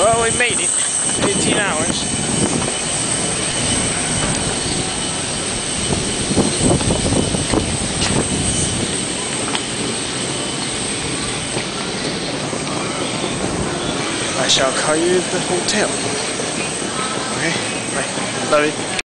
Well, we made it. 18 hours. I shall call you the hotel. Okay? Bye. Love you.